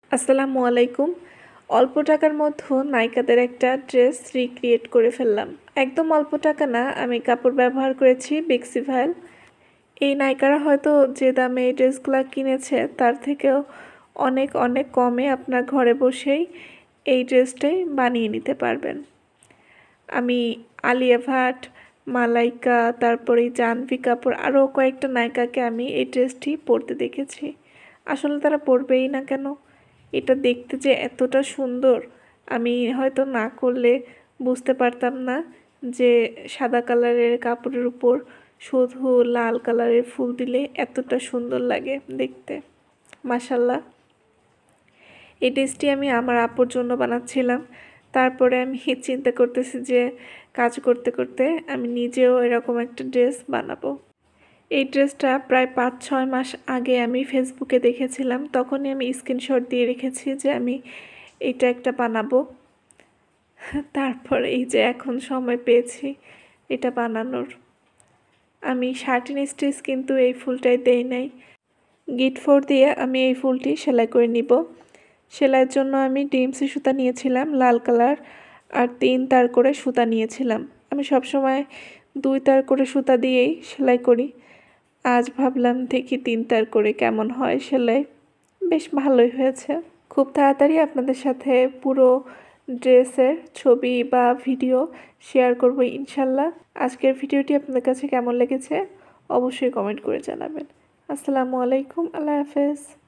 আসসালামু আলাইকুম। অল্প টাকার মধ্যে নায়িকাদের একটা ড্রেস রিক্রিয়েট করে ফেললাম। একদম অল্প টাকা না, আমি কাপড় ব্যবহার করেছি বেক্সিভাইল। এই নায়িকারা হয়তো যে দামে এই ড্রেসগুলো কিনেছে তার থেকেও অনেক অনেক কমে আপনার ঘরে বসেই এই ড্রেসটাই বানিয়ে নিতে পারবেন। আমি আলিয়া ভাট, মালাইকা, তারপরে জাহ্নবী কাপুর আরও কয়েকটা নায়িকাকে আমি এই ড্রেসটি পরতে দেখেছি। আসলে তারা পরবেই না কেন? এটা দেখতে যে এতটা সুন্দর, আমি হয়তো না করলে বুঝতে পারতাম না যে সাদা কালারের কাপড়ের উপর শুধু লাল কালারের ফুল দিলে এতটা সুন্দর লাগে দেখতে। মাশাল্লাহ। এই ড্রেসটি আমি আমার আপুর জন্য বানাচ্ছিলাম। তারপরে আমি চিন্তা করতেছি যে কাজ করতে করতে আমি নিজেও এরকম একটা ড্রেস বানাবো। এই ড্রেসটা প্রায় 5-6 মাস আগে আমি ফেসবুকে দেখেছিলাম, তখনই আমি স্ক্রিনশট দিয়ে রেখেছি যে আমি এটা একটা বানাবো। তারপর এই যে এখন সময় পেয়েছি এটা বানানোর। আমি শার্টিন স্টিচ কিন্তু এই ফুলটাই দেই নাই, গিট ফোর দিয়ে আমি এই ফুলটি সেলাই করে নিব। সেলাইয়ের জন্য আমি ডিমসি সুতা নিয়েছিলাম লাল কালার, আর 3 তার করে সুতা নিয়েছিলাম। আমি সবসময় 2 তার করে সুতা দিয়েই সেলাই করি। আজ ভাবলাম দেখি 3 তার করে কেমন হয় সেলাই। বেশ ভালোই হয়েছে। খুব তাড়াতাড়ি আপনাদের সাথে পুরো ড্রেসের ছবি বা ভিডিও শেয়ার করব ইনশাল্লাহ। আজকের ভিডিওটি আপনাদের কাছে কেমন লেগেছে অবশ্যই কমেন্ট করে জানাবেন। আসসালামু আলাইকুম, আল্লাহ হাফেজ।